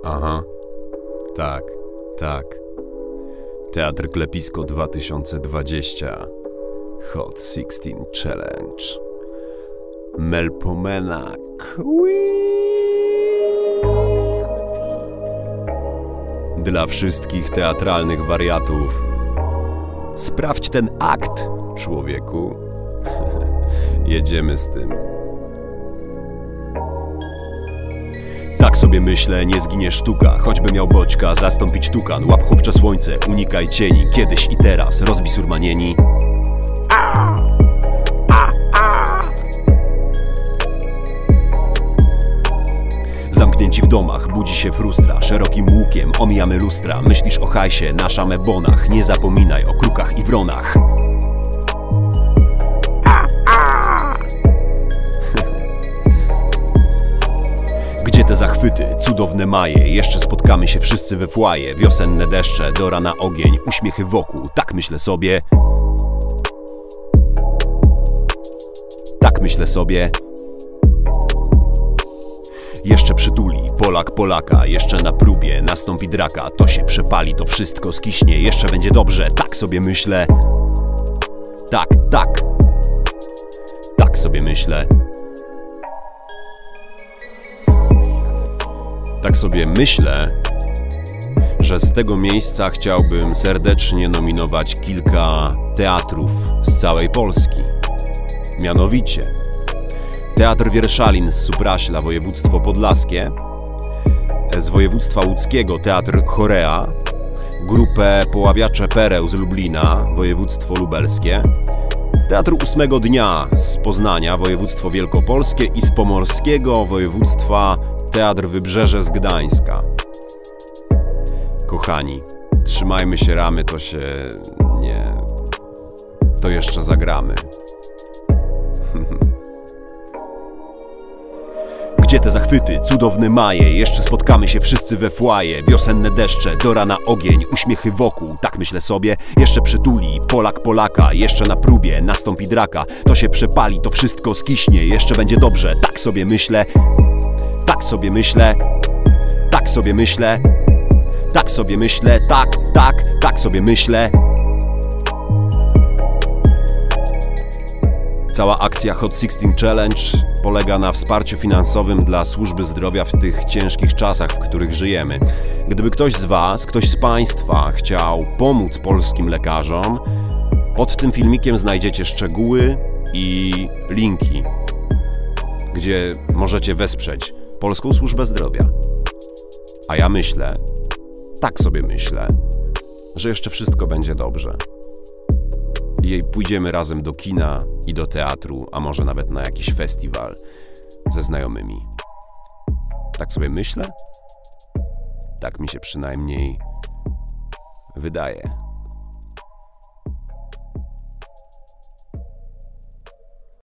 Aha, tak, tak. Teatr Klepisko 2020. Hot 16 Challenge. Melpomena dla wszystkich teatralnych wariatów. Sprawdź ten akt, człowieku. Jedziemy z tym. Tak sobie myślę, nie zginie sztuka. Choćby miał Boćka zastąpić tukan. Łap chłopcze słońce, unikaj cieni. Kiedyś i teraz, rozbij surmanieni. Zamknięci w domach, budzi się frustra. Szerokim łukiem omijamy lustra. Myślisz o hajsie, na szamebonach. Nie zapominaj o krukach i wronach. Gdzie te zachwyty, cudowne maje? Jeszcze spotkamy się wszyscy we fłaje. Wiosenne deszcze, do rana ogień, uśmiechy wokół. Tak myślę sobie. Tak myślę sobie. Jeszcze przytuli Polak Polaka, jeszcze na próbie nastąpi draka. To się przepali, to wszystko skiśnie, jeszcze będzie dobrze. Tak sobie myślę. Tak, tak. Tak sobie myślę. Tak sobie myślę, że z tego miejsca chciałbym serdecznie nominować kilka teatrów z całej Polski. Mianowicie Teatr Wierszalin z Supraśla, województwo podlaskie, z województwa łódzkiego Teatr Chorea, grupę Poławiacze Pereł z Lublina, województwo lubelskie, Teatr Ósmego Dnia z Poznania, województwo wielkopolskie i z pomorskiego województwa Teatr Wybrzeże z Gdańska. Kochani, trzymajmy się ramy, to jeszcze zagramy. Gdzie te zachwyty, cudowne maje? Jeszcze spotkamy się wszyscy we fłaje. Wiosenne deszcze, do rana ogień, uśmiechy wokół. Tak myślę sobie. Jeszcze przytuli Polak Polaka, jeszcze na próbie nastąpi draka. To się przepali, to wszystko skiśnie, jeszcze będzie dobrze. Tak sobie myślę. Tak sobie myślę. Tak sobie myślę. Tak sobie myślę. Tak, tak, tak sobie myślę. Cała akcja Hot 16 Challenge polega na wsparciu finansowym dla służby zdrowia w tych ciężkich czasach, w których żyjemy. Gdyby ktoś z Was, ktoś z Państwa chciał pomóc polskim lekarzom, pod tym filmikiem znajdziecie szczegóły i linki, gdzie możecie wesprzeć polską służbę zdrowia. A ja myślę, tak sobie myślę, że jeszcze wszystko będzie dobrze. I pójdziemy razem do kina i do teatru, a może nawet na jakiś festiwal ze znajomymi. Tak sobie myślę? Tak mi się przynajmniej wydaje.